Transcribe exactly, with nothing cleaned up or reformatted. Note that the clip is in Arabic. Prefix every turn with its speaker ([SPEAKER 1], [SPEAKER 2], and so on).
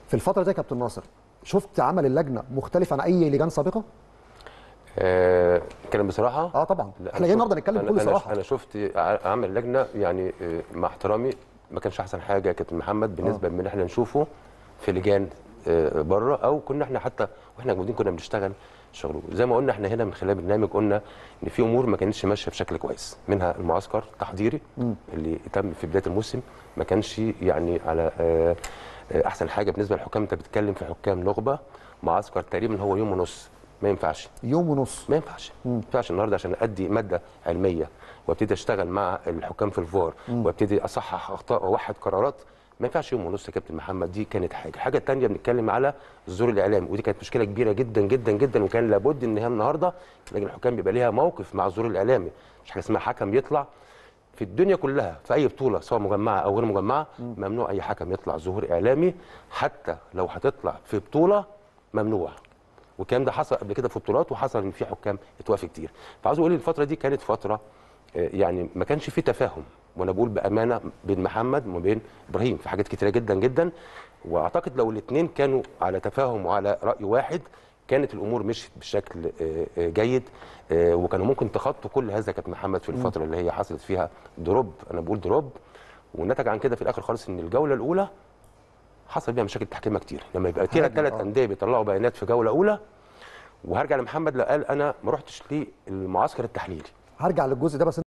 [SPEAKER 1] في الفتره دي يا كابتن ناصر شفت عمل اللجنه مختلف عن اي لجان سابقه؟
[SPEAKER 2] آه كان بصراحه
[SPEAKER 1] اه طبعا احنا جايين النهارده نتكلم بكل صراحه.
[SPEAKER 2] انا شفت عمل اللجنه يعني آه مع احترامي ما كانش احسن حاجه يا كابتن محمد بالنسبه آه. من احنا نشوفه في لجان آه بره، او كنا احنا حتى واحنا موجودين كنا بنشتغل شغله. زي ما قلنا احنا هنا من خلال برنامج قلنا ان في امور ما كانتش ماشيه بشكل كويس، منها المعسكر التحضيري م. اللي تم في بدايه الموسم ما كانش يعني على آه احسن حاجه بالنسبه للحكام. انت بتتكلم في حكام نخبه، معسكر تقريبا هو يوم ونص، ما ينفعش
[SPEAKER 1] يوم ونص،
[SPEAKER 2] ما ينفعش ما ينفعش النهارده عشان ادي ماده علميه وابتدي اشتغل مع الحكام في الفار وابتدي اصحح اخطاء واوحد قرارات، ما ينفعش يوم ونص يا كابتن محمد. دي كانت حاجه. الحاجه الثانيه بنتكلم على الظهور الاعلامي، ودي كانت مشكله كبيره جدا جدا جدا، وكان لابد ان هي النهارده لجنه الحكام بيبقى ليها موقف مع الظهور الاعلامي. مش حاجه اسمها حكم يطلع في الدنيا كلها في اي بطوله سواء مجمعه او غير مجمعه، ممنوع اي حكم يطلع ظهور اعلامي، حتى لو هتطلع في بطوله ممنوع. والكلام ده حصل قبل كده في بطولات، وحصل ان في حكام اتوافق كتير. فعاوز اقول الفتره دي كانت فتره يعني ما كانش في تفاهم، وانا بقول بامانه بين محمد وما بين ابراهيم في حاجات كتيره جدا جدا. واعتقد لو الاثنين كانوا على تفاهم وعلى راي واحد كانت الامور مشيت بشكل جيد، وكانوا ممكن تخطوا كل هذا كابتن محمد في الفتره اللي هي حصلت فيها دروب. انا بقول دروب، والنتج عن كده في الاخر خالص ان الجوله الاولى حصل بيها مشاكل تحكيميه كتير. لما يبقى كتير ثلاث انديه بيطلعوا بيانات في جوله اولى، وهرجع لمحمد لو قال انا ما رحتش للمعسكر التحليلي،
[SPEAKER 1] هرجع للجزء ده بس.